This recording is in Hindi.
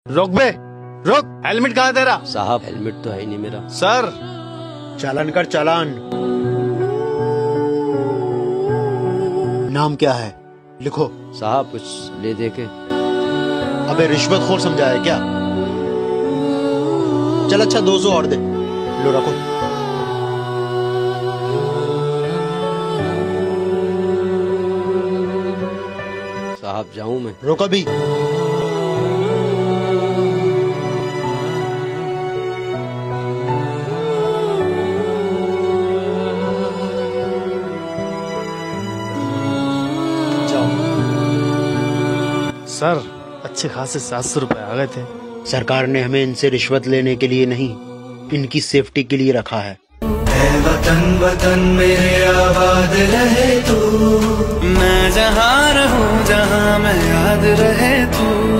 रुक बे, रुक। हेलमेट कहाँ है तेरा? साहब हेलमेट तो है ही नहीं मेरा। सर चालान कर, चालान। नाम क्या है? लिखो। साहब कुछ ले दे के। अबे रिश्वतखोर समझा है क्या? चल अच्छा 200 और दे। लो रखो। साहब जाऊं मैं? रोको अभी। सर अच्छे खासे 700 रुपए आ गए थे। सरकार ने हमें इनसे रिश्वत लेने के लिए नहीं, इनकी सेफ्टी के लिए रखा है। वतन वतन मेरे आबाद रहे तू, मैं जहाँ रहूं जहाँ मैं याद रहे तू।